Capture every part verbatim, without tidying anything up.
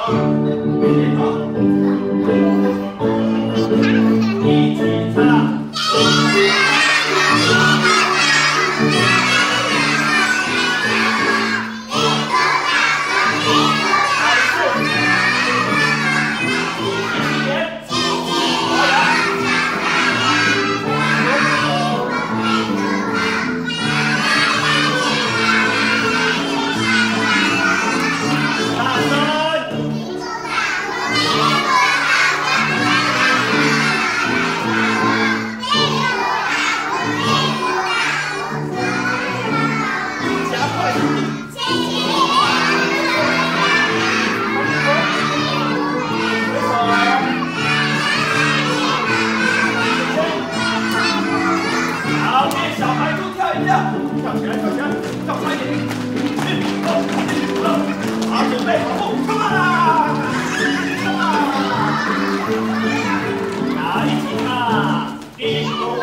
一起唱。跳起来，跳起来，跳快一点！一、二、二，好，准备跑步，冲啊！冲啊！好，一起唱，一步。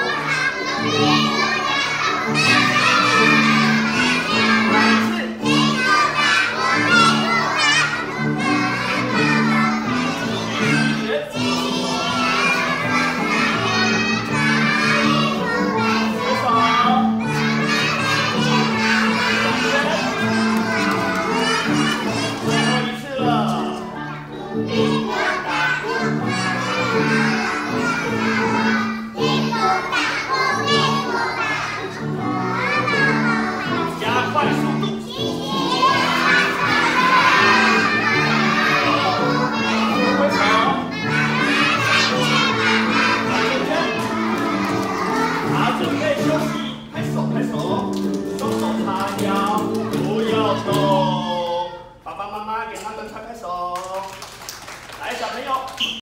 爸爸妈妈给他们拍拍手，来，小朋友。